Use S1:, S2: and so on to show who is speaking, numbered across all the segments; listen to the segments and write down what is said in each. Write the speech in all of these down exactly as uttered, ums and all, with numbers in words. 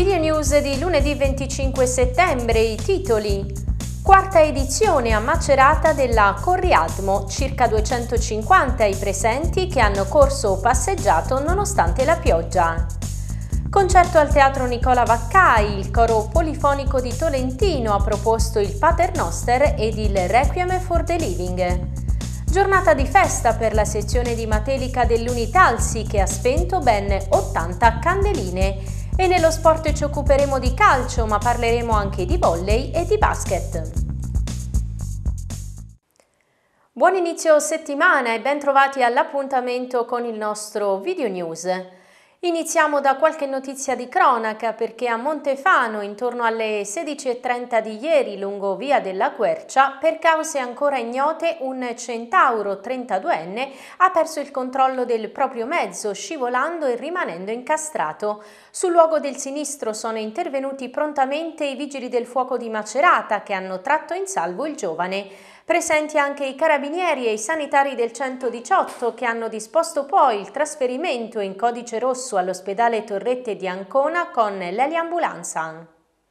S1: Video News di lunedì venticinque settembre, i titoli. Quarta edizione a Macerata della Corriadmo, circa duecentocinquanta i presenti che hanno corso o passeggiato nonostante la pioggia. Concerto al Teatro Nicola Vaccai, il coro polifonico di Tolentino ha proposto il Paternoster ed il Requiem for the Living. Giornata di festa per la sezione di Matelica dell'Unitalsi che ha spento ben ottanta candeline. E nello sport ci occuperemo di calcio, ma parleremo anche di volley e di basket. Buon inizio settimana e ben trovati all'appuntamento con il nostro Video News. Iniziamo da qualche notizia di cronaca perché a Montefano, intorno alle sedici e trenta di ieri, lungo via della Quercia, per cause ancora ignote, un centauro trentaduenne ha perso il controllo del proprio mezzo, scivolando e rimanendo incastrato. Sul luogo del sinistro sono intervenuti prontamente i vigili del fuoco di Macerata che hanno tratto in salvo il giovane. Presenti anche i carabinieri e i sanitari del centodiciotto che hanno disposto poi il trasferimento in codice rosso all'ospedale Torrette di Ancona con l'eliambulanza.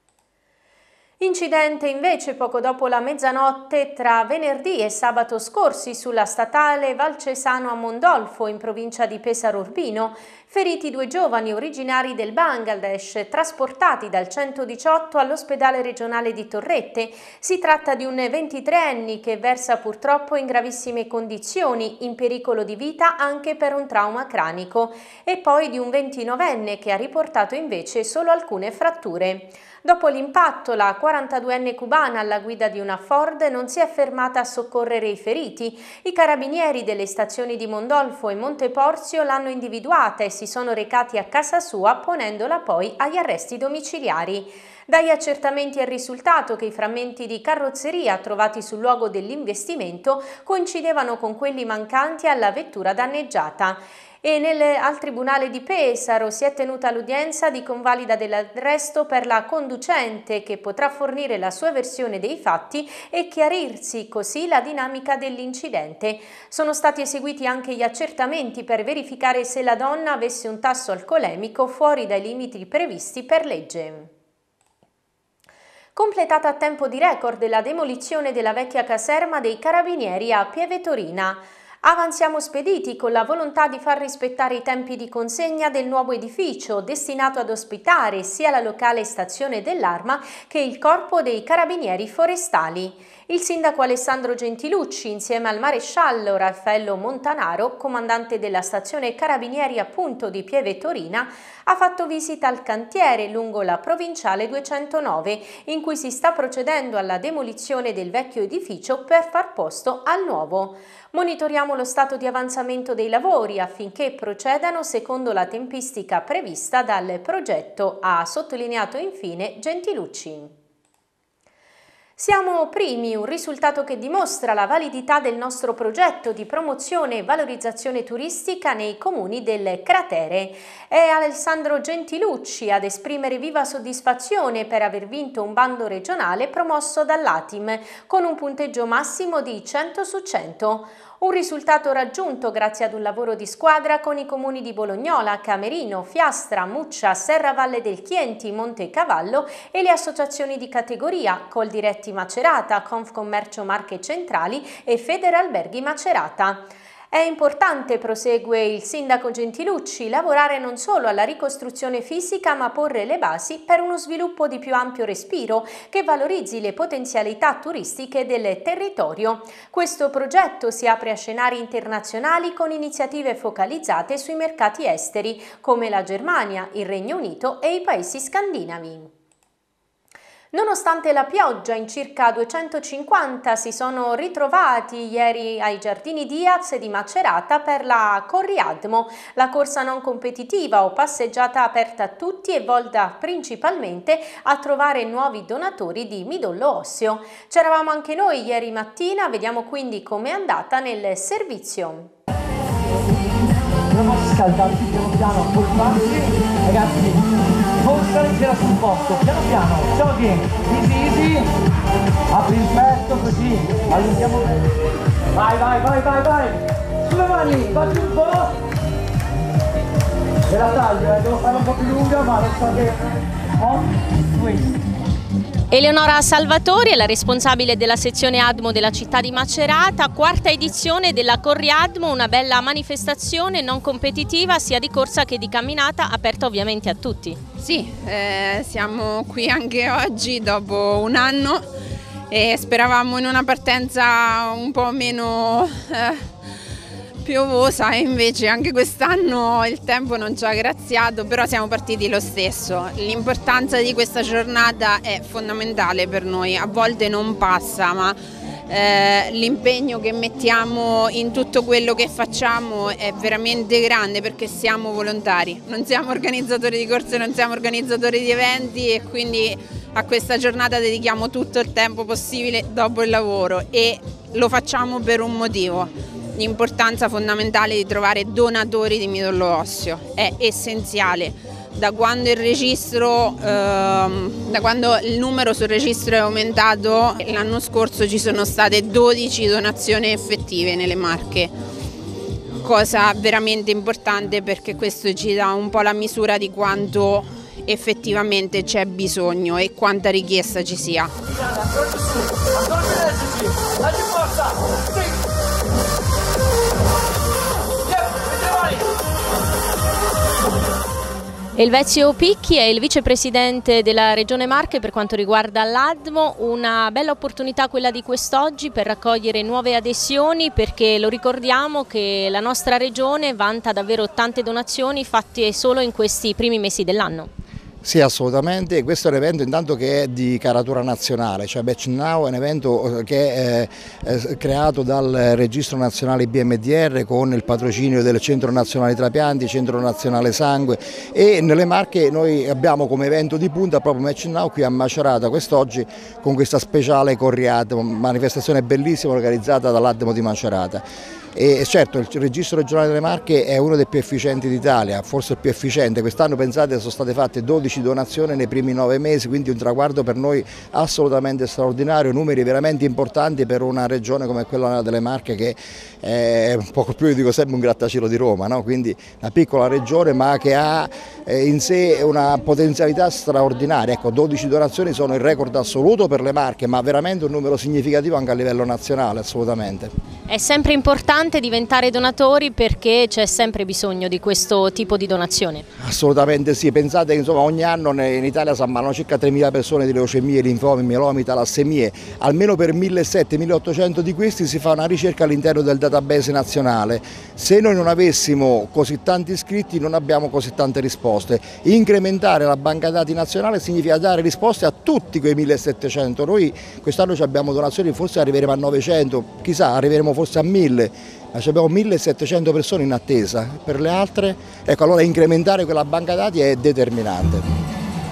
S1: Incidente invece poco dopo la mezzanotte tra venerdì e sabato scorsi sulla statale Valcesano a Mondolfo in provincia di Pesaro Urbino, feriti due giovani originari del Bangladesh trasportati dal centodiciotto all'ospedale regionale di Torrette. Si tratta di un ventitreenne che versa purtroppo in gravissime condizioni, in pericolo di vita anche per un trauma cranico, e poi di un ventinovenne che ha riportato invece solo alcune fratture. Dopo l'impatto, la quarantaduenne cubana alla guida di una Ford non si è fermata a soccorrere i feriti. I carabinieri delle stazioni di Mondolfo e Monteporzio l'hanno individuata e si sono recati a casa sua, ponendola poi agli arresti domiciliari. Dagli accertamenti è risultato che i frammenti di carrozzeria trovati sul luogo dell'investimento coincidevano con quelli mancanti alla vettura danneggiata. E nel, al Tribunale di Pesaro si è tenuta l'udienza di convalida dell'arresto per la conducente che potrà fornire la sua versione dei fatti e chiarirsi così la dinamica dell'incidente. Sono stati eseguiti anche gli accertamenti per verificare se la donna avesse un tasso alcolemico fuori dai limiti previsti per legge. Completata a tempo di record la demolizione della vecchia caserma dei Carabinieri a Pieve Torina. Avanziamo spediti con la volontà di far rispettare i tempi di consegna del nuovo edificio destinato ad ospitare sia la locale stazione dell'Arma che il corpo dei carabinieri forestali. Il sindaco Alessandro Gentilucci, insieme al maresciallo Raffaello Montanaro, comandante della stazione Carabinieri appunto di Pieve Torina, ha fatto visita al cantiere lungo la provinciale duecentonove, in cui si sta procedendo alla demolizione del vecchio edificio per far posto al nuovo. Monitoriamo lo stato di avanzamento dei lavori affinché procedano secondo la tempistica prevista dal progetto, ha sottolineato infine Gentilucci. Siamo primi, un risultato che dimostra la validità del nostro progetto di promozione e valorizzazione turistica nei comuni del cratere. È Alessandro Gentilucci ad esprimere viva soddisfazione per aver vinto un bando regionale promosso dall'A T I M con un punteggio massimo di cento su cento. Un risultato raggiunto grazie ad un lavoro di squadra con i comuni di Bolognola, Camerino, Fiastra, Muccia, Serravalle del Chienti, Montecavallo e le associazioni di categoria Coldiretti Macerata, Confcommercio Marche Centrali e Federalberghi Macerata. È importante, prosegue il sindaco Gentilucci, lavorare non solo alla ricostruzione fisica ma porre le basi per uno sviluppo di più ampio respiro che valorizzi le potenzialità turistiche del territorio. Questo progetto si apre a scenari internazionali con iniziative focalizzate sui mercati esteri come la Germania, il Regno Unito e i paesi scandinavi. Nonostante la pioggia, in circa duecentocinquanta si sono ritrovati ieri ai Giardini Diaz di Macerata per la Corriadmo, la corsa non competitiva o passeggiata aperta a tutti e volta principalmente a trovare nuovi donatori di midollo osseo. C'eravamo anche noi ieri mattina, vediamo quindi com'è andata nel servizio.
S2: Proviamo a scaldarci piano piano, a colparsi, ragazzi. Portarsela sul posto, piano piano, jogging, easy easy, apri il petto così, allungiamo bene, vai vai vai vai vai, sulle mani, batti un po', e la taglio, eh, devo fare un po' più lunga, ma adesso che on swing.
S1: Eleonora Salvatori è la responsabile della sezione ADMO della città di Macerata, quarta edizione della Corriadmo, una bella manifestazione non competitiva sia di corsa che di camminata, aperta ovviamente a tutti.
S3: Sì, eh, siamo qui anche oggi dopo un anno e speravamo in una partenza un po' meno eh, piovosa e invece anche quest'anno il tempo non ci ha graziato, però siamo partiti lo stesso. L'importanza di questa giornata è fondamentale per noi, a volte non passa, ma eh, l'impegno che mettiamo in tutto quello che facciamo è veramente grande perché siamo volontari, non siamo organizzatori di corse, non siamo organizzatori di eventi e quindi a questa giornata dedichiamo tutto il tempo possibile dopo il lavoro e lo facciamo per un motivo. L'importanza fondamentale di trovare donatori di midollo osseo è essenziale. Da quando il registro, ehm, da quando il numero sul registro è aumentato, l'anno scorso ci sono state dodici donazioni effettive nelle Marche, cosa veramente importante perché questo ci dà un po' la misura di quanto effettivamente c'è bisogno e quanta richiesta ci sia.
S1: Elvezio Picchi è il vicepresidente della Regione Marche per quanto riguarda l'ADMO, una bella opportunità quella di quest'oggi per raccogliere nuove adesioni perché lo ricordiamo che la nostra regione vanta davvero tante donazioni fatte solo in questi primi mesi dell'anno.
S4: Sì, assolutamente, questo è un evento intanto che è di caratura nazionale, cioè Match Now è un evento che è, è creato dal Registro Nazionale B M D R con il patrocinio del Centro Nazionale Trapianti, Centro Nazionale Sangue e nelle Marche noi abbiamo come evento di punta proprio Match Now qui a Macerata quest'oggi con questa speciale Corriadmo, manifestazione bellissima organizzata dall'ADMO di Macerata. E certo il registro regionale delle Marche è uno dei più efficienti d'Italia, forse il più efficiente, quest'anno pensate sono state fatte dodici donazioni nei primi nove mesi, quindi un traguardo per noi assolutamente straordinario, numeri veramente importanti per una regione come quella delle Marche che è un poco più, io dico sempre, un grattacielo di Roma, no? Quindi una piccola regione ma che ha in sé una potenzialità straordinaria, ecco, dodici donazioni sono il record assoluto per le Marche ma veramente un numero significativo anche a livello nazionale, assolutamente.
S1: È sempre importante diventare donatori perché c'è sempre bisogno di questo tipo di donazione.
S4: Assolutamente sì, pensate che insomma, ogni anno in Italia si ammalano circa tremila persone di leucemie, linfomi, mielomi, talassemie, almeno per millesettecento milleottocento di questi si fa una ricerca all'interno del database nazionale. Se noi non avessimo così tanti iscritti non abbiamo così tante risposte. Incrementare la banca dati nazionale significa dare risposte a tutti quei millesettecento, noi quest'anno abbiamo donazioni, forse arriveremo a novecento, chissà arriveremo forse a mille, ma abbiamo millesettecento persone in attesa, per le altre, ecco allora incrementare quella banca dati è determinante.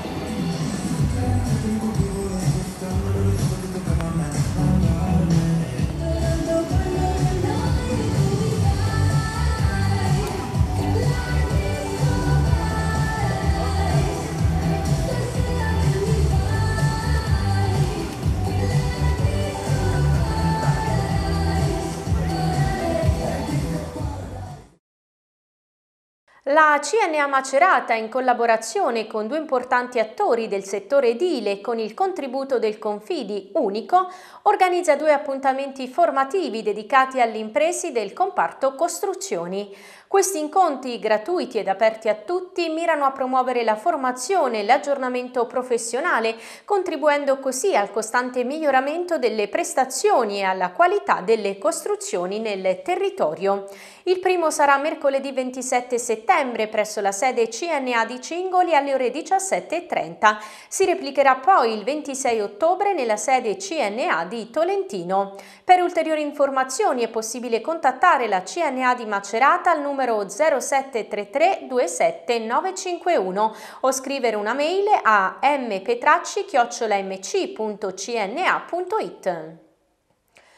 S1: La C N A Macerata, in collaborazione con due importanti attori del settore edile e con il contributo del Confidi Unico, organizza due appuntamenti formativi dedicati alle imprese del comparto costruzioni. Questi incontri, gratuiti ed aperti a tutti, mirano a promuovere la formazione e l'aggiornamento professionale, contribuendo così al costante miglioramento delle prestazioni e alla qualità delle costruzioni nel territorio. Il primo sarà mercoledì ventisette settembre presso la sede C N A di Cingoli alle ore diciassette e trenta. Si replicherà poi il ventisei ottobre nella sede C N A di Tolentino. Per ulteriori informazioni è possibile contattare la C N A di Macerata al numero zero sette tre tre due sette nove cinque uno o scrivere una mail a mpetracci chiocciola m c punto c n a punto it.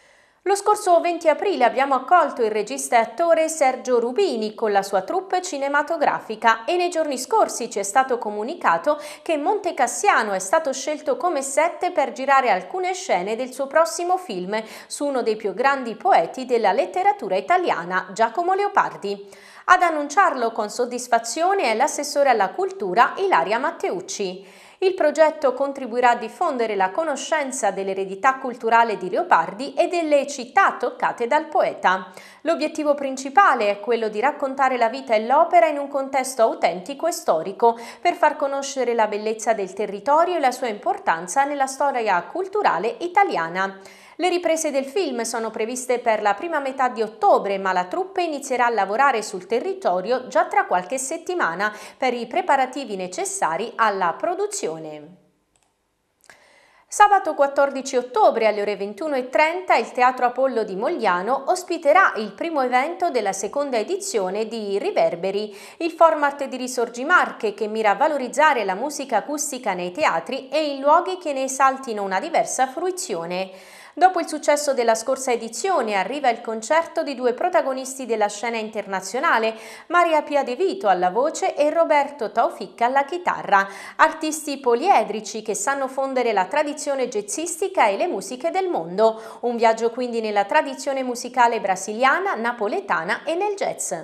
S1: Lo scorso venti aprile abbiamo accolto il regista e attore Sergio Rubini con la sua troupe cinematografica e nei giorni scorsi ci è stato comunicato che Monte Cassiano è stato scelto come set per girare alcune scene del suo prossimo film su uno dei più grandi poeti della letteratura italiana, Giacomo Leopardi. Ad annunciarlo con soddisfazione è l'assessore alla cultura Ilaria Matteucci. Il progetto contribuirà a diffondere la conoscenza dell'eredità culturale di Leopardi e delle città toccate dal poeta. L'obiettivo principale è quello di raccontare la vita e l'opera in un contesto autentico e storico, per far conoscere la bellezza del territorio e la sua importanza nella storia culturale italiana. Le riprese del film sono previste per la prima metà di ottobre, ma la troupe inizierà a lavorare sul territorio già tra qualche settimana per i preparativi necessari alla produzione. Sabato quattordici ottobre alle ore ventuno e trenta il Teatro Apollo di Mogliano ospiterà il primo evento della seconda edizione di Riverberi, il format di Risorgimarche che mira a valorizzare la musica acustica nei teatri e in luoghi che ne esaltino una diversa fruizione. Dopo il successo della scorsa edizione arriva il concerto di due protagonisti della scena internazionale, Maria Pia De Vito alla voce e Roberto Taufik alla chitarra, artisti poliedrici che sanno fondere la tradizione jazzistica e le musiche del mondo. Un viaggio quindi nella tradizione musicale brasiliana, napoletana e nel jazz.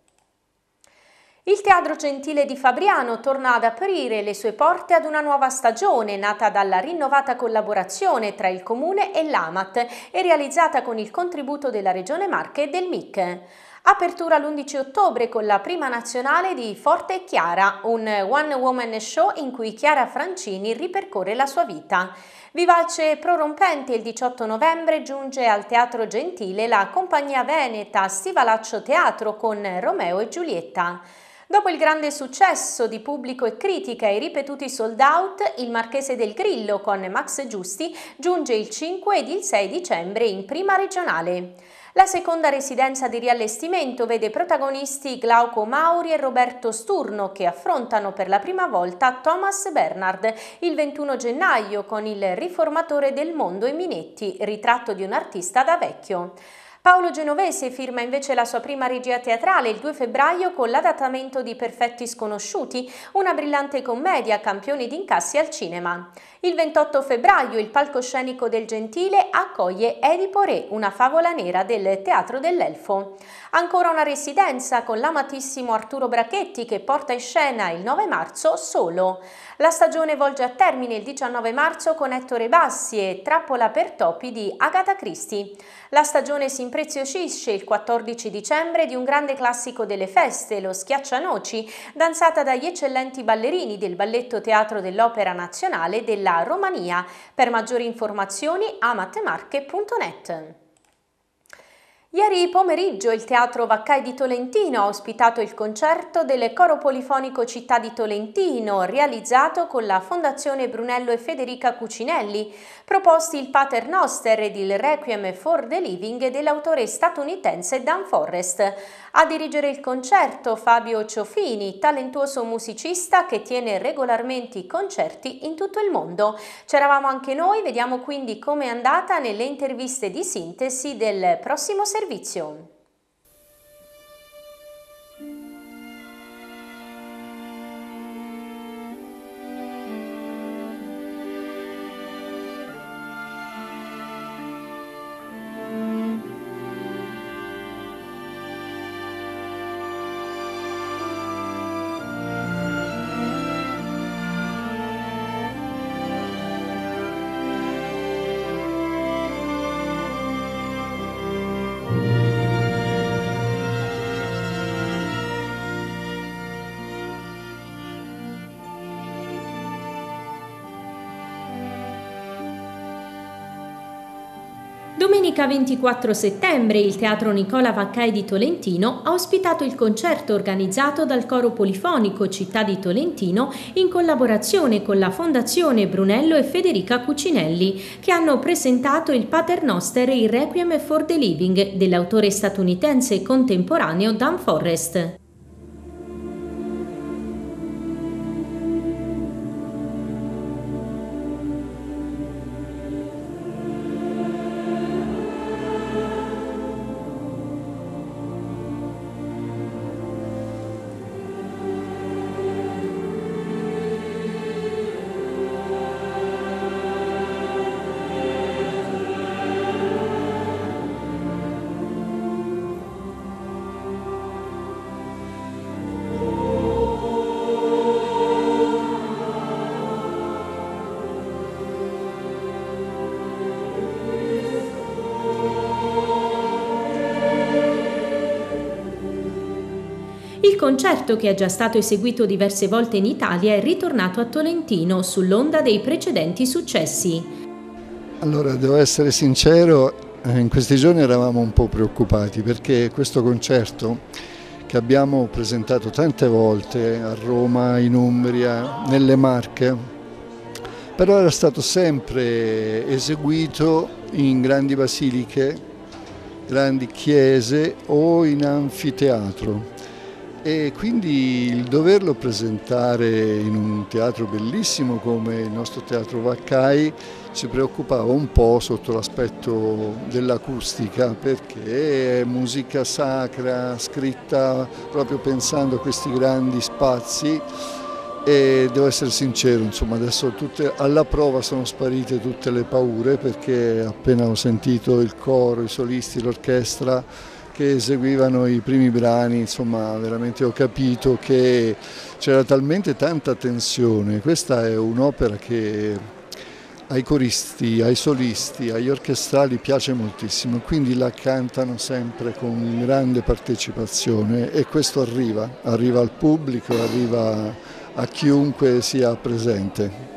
S1: Il Teatro Gentile di Fabriano torna ad aprire le sue porte ad una nuova stagione nata dalla rinnovata collaborazione tra il Comune e l'Amat e realizzata con il contributo della Regione Marche e del M I C. Apertura l'undici ottobre con la prima nazionale di Forte e Chiara, un one-woman show in cui Chiara Francini ripercorre la sua vita. Vivace e prorompente il diciotto novembre giunge al Teatro Gentile la compagnia veneta Stivalaccio Teatro con Romeo e Giulietta. Dopo il grande successo di pubblico e critica e i ripetuti sold out, il Marchese del Grillo con Max Giusti giunge il cinque ed il sei dicembre in prima regionale. La seconda residenza di riallestimento vede protagonisti Glauco Mauri e Roberto Sturno che affrontano per la prima volta Thomas Bernhard il ventuno gennaio con il riformatore del mondo e Minetti, ritratto di un artista da vecchio. Paolo Genovese firma invece la sua prima regia teatrale il due febbraio con l'adattamento di Perfetti Sconosciuti, una brillante commedia campioni di incassi al cinema. Il ventotto febbraio il palcoscenico del Gentile accoglie Edipo Re, una favola nera del Teatro dell'Elfo. Ancora una residenza con l'amatissimo Arturo Brachetti che porta in scena il nove marzo Solo. La stagione volge a termine il diciannove marzo con Ettore Bassi e Trappola per topi di Agatha Christie. La stagione si impreziosisce il quattordici dicembre di un grande classico delle feste, lo Schiaccianoci, danzata dagli eccellenti ballerini del Balletto Teatro dell'Opera Nazionale della Romania. Per maggiori informazioni amatmarche punto net. Ieri pomeriggio il Teatro Vaccai di Tolentino ha ospitato il concerto del Coro Polifonico Città di Tolentino, realizzato con la Fondazione Brunello e Federica Cucinelli, proposti il Pater Noster ed il Requiem for the Living dell'autore statunitense Dan Forrest. A dirigere il concerto Fabio Ciofini, talentuoso musicista che tiene regolarmente i concerti in tutto il mondo. C'eravamo anche noi, vediamo quindi com'è andata nelle interviste di sintesi del prossimo servizio. Servizio. Domenica ventiquattro settembre il Teatro Nicola Vaccai di Tolentino ha ospitato il concerto organizzato dal Coro Polifonico Città di Tolentino in collaborazione con la Fondazione Brunello e Federica Cucinelli, che hanno presentato il Pater Noster e il Requiem for the Living dell'autore statunitense contemporaneo Dan Forrest. concerto, che è già stato eseguito diverse volte in Italia, è ritornato a Tolentino sull'onda dei precedenti successi.
S5: Allora, devo essere sincero, in questi giorni eravamo un po' preoccupati perché questo concerto, che abbiamo presentato tante volte a Roma, in Umbria, nelle Marche, però era stato sempre eseguito in grandi basiliche, grandi chiese o in anfiteatro, e quindi il doverlo presentare in un teatro bellissimo come il nostro Teatro Vaccai ci preoccupava un po' sotto l'aspetto dell'acustica, perché è musica sacra, scritta proprio pensando a questi grandi spazi, e devo essere sincero, insomma, adesso tutte, alla prova sono sparite tutte le paure, perché appena ho sentito il coro, i solisti, l'orchestra che eseguivano i primi brani, insomma, veramente ho capito che c'era talmente tanta tensione. Questa è un'opera che ai coristi, ai solisti, agli orchestrali piace moltissimo, quindi la cantano sempre con grande partecipazione, e questo arriva, arriva al pubblico, arriva a chiunque sia presente.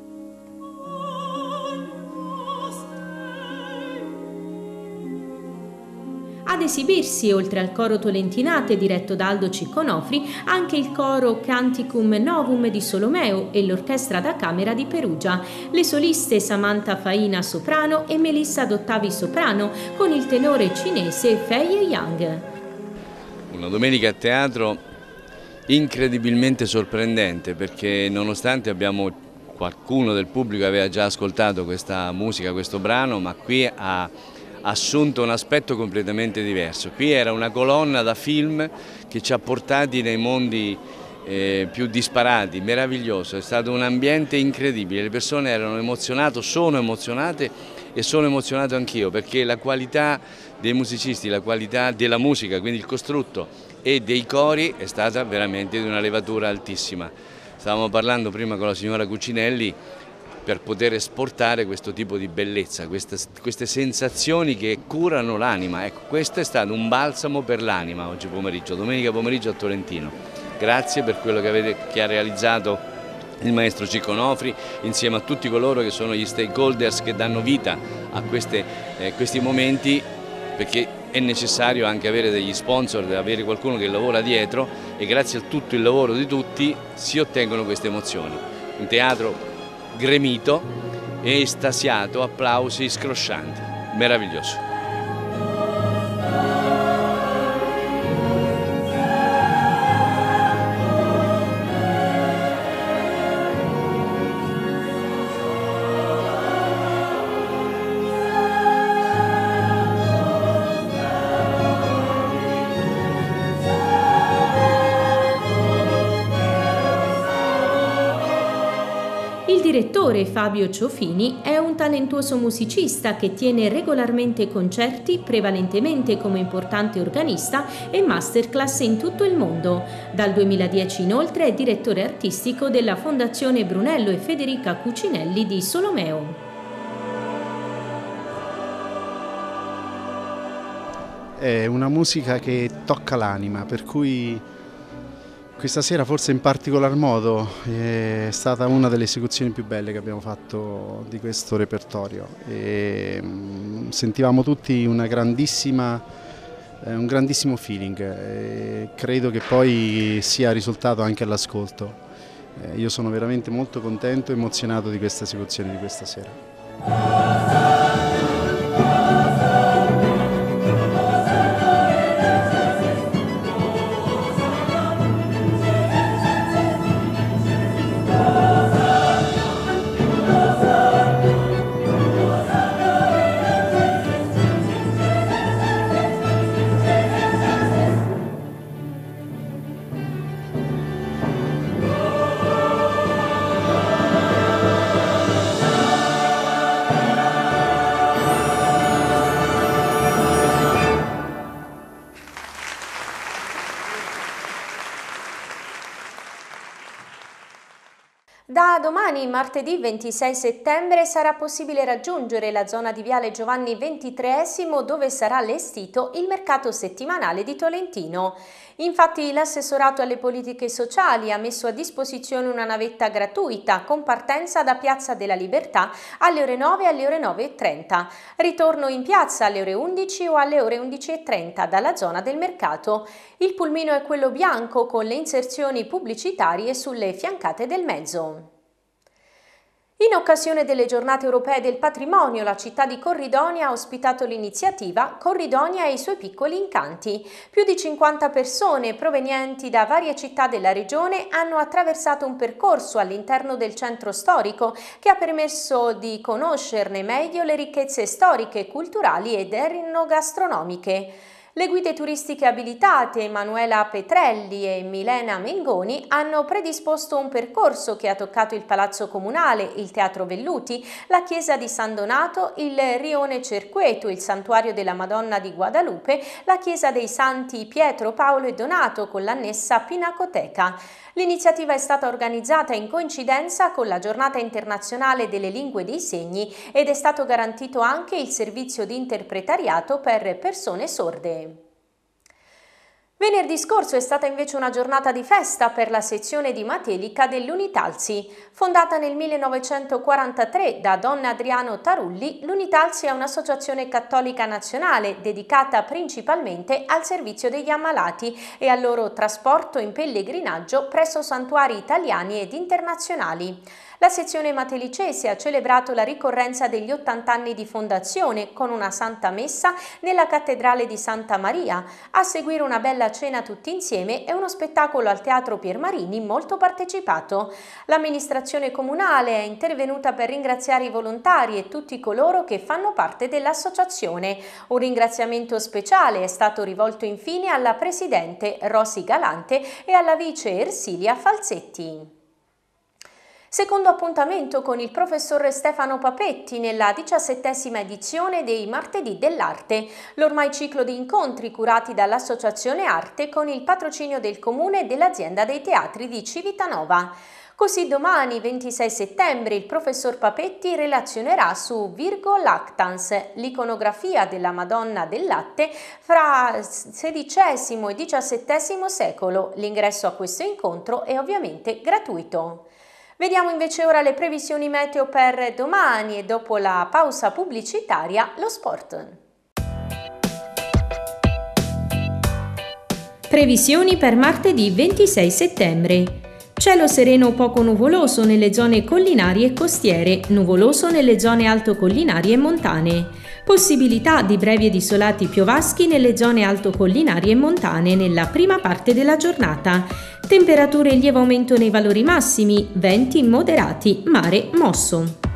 S1: Ad esibirsi, oltre al coro Tolentinate diretto da Aldo Cicconofri, anche il coro Canticum Novum di Solomeo e l'orchestra da camera di Perugia, le soliste Samantha Faina soprano e Melissa Dottavi soprano, con il tenore cinese Fei Yang.
S6: Una domenica a teatro incredibilmente sorprendente, perché nonostante abbiamo qualcuno del pubblico aveva già ascoltato questa musica, questo brano, ma qui ha assunto un aspetto completamente diverso. Qui era una colonna da film che ci ha portati nei mondi eh, più disparati, meraviglioso, è stato un ambiente incredibile, le persone erano emozionate, sono emozionate e sono emozionato anch'io, perché la qualità dei musicisti, la qualità della musica, quindi il costrutto e dei cori è stata veramente di una levatura altissima. Stavamo parlando prima con la signora Cucinelli per poter esportare questo tipo di bellezza, queste, queste sensazioni che curano l'anima. Ecco, questo è stato un balsamo per l'anima oggi pomeriggio, domenica pomeriggio a Tolentino. Grazie per quello che, avete, che ha realizzato il maestro Cicconofri, insieme a tutti coloro che sono gli stakeholders che danno vita a queste, eh, questi momenti, perché è necessario anche avere degli sponsor, avere qualcuno che lavora dietro, e grazie a tutto il lavoro di tutti si ottengono queste emozioni. Un teatro gremito e estasiato, applausi scroscianti, meraviglioso.
S1: Il direttore Fabio Ciofini è un talentuoso musicista che tiene regolarmente concerti, prevalentemente come importante organista, e masterclass in tutto il mondo. Dal duemiladieci inoltre è direttore artistico della Fondazione Brunello e Federica Cucinelli di Solomeo.
S7: È una musica che tocca l'anima, per cui questa sera forse in particolar modo è stata una delle esecuzioni più belle che abbiamo fatto di questo repertorio. E sentivamo tutti una grandissima, un grandissimo feeling, e credo che poi sia risultato anche all'ascolto. Io sono veramente molto contento e emozionato di questa esecuzione di questa sera.
S1: Da domani, martedì ventisei settembre, sarà possibile raggiungere la zona di Viale Giovanni ventitreesimo, dove sarà allestito il mercato settimanale di Tolentino. Infatti l'assessorato alle politiche sociali ha messo a disposizione una navetta gratuita con partenza da Piazza della Libertà alle ore nove e alle ore nove e trenta. Ritorno in piazza alle ore undici o alle ore undici e trenta dalla zona del mercato. Il pulmino è quello bianco con le inserzioni pubblicitarie sulle fiancate del mezzo. In occasione delle giornate europee del patrimonio, la città di Corridonia ha ospitato l'iniziativa Corridonia e i suoi piccoli incanti. Più di cinquanta persone provenienti da varie città della regione hanno attraversato un percorso all'interno del centro storico che ha permesso di conoscerne meglio le ricchezze storiche, culturali ed enogastronomiche. Le guide turistiche abilitate Emanuela Petrelli e Milena Mengoni hanno predisposto un percorso che ha toccato il Palazzo Comunale, il Teatro Velluti, la Chiesa di San Donato, il Rione Cerqueto, il Santuario della Madonna di Guadalupe, la Chiesa dei Santi Pietro, Paolo e Donato con l'annessa Pinacoteca. L'iniziativa è stata organizzata in coincidenza con la Giornata internazionale delle lingue dei segni ed è stato garantito anche il servizio di interpretariato per persone sorde. Venerdì scorso è stata invece una giornata di festa per la sezione di Matelica dell'Unitalsi. Fondata nel millenovecentoquarantatré da Don Adriano Tarulli, l'Unitalsi è un'associazione cattolica nazionale dedicata principalmente al servizio degli ammalati e al loro trasporto in pellegrinaggio presso santuari italiani ed internazionali. La sezione matelicese ha celebrato la ricorrenza degli ottanta anni di fondazione con una Santa Messa nella Cattedrale di Santa Maria, a seguire una bella cena tutti insieme e uno spettacolo al Teatro Piermarini molto partecipato. L'amministrazione comunale è intervenuta per ringraziare i volontari e tutti coloro che fanno parte dell'associazione. Un ringraziamento speciale è stato rivolto infine alla Presidente Rosi Galante e alla Vice Ersilia Falzetti. Secondo appuntamento con il professor Stefano Papetti nella diciassettesima edizione dei Martedì dell'Arte, l'ormai ciclo di incontri curati dall'Associazione Arte con il patrocinio del Comune e dell'Azienda dei Teatri di Civitanova. Così domani, ventisei settembre, il professor Papetti relazionerà su Virgo Lactans, l'iconografia della Madonna del Latte fra sedicesimo e diciassettesimo secolo. L'ingresso a questo incontro è ovviamente gratuito. Vediamo invece ora le previsioni meteo per domani e dopo la pausa pubblicitaria lo sport. Previsioni per martedì ventisei settembre. Cielo sereno poco nuvoloso nelle zone collinari e costiere, nuvoloso nelle zone altocollinari e montane. Possibilità di brevi ed isolati piovaschi nelle zone altocollinari e montane nella prima parte della giornata. Temperature in lieve aumento nei valori massimi, venti moderati, mare mosso.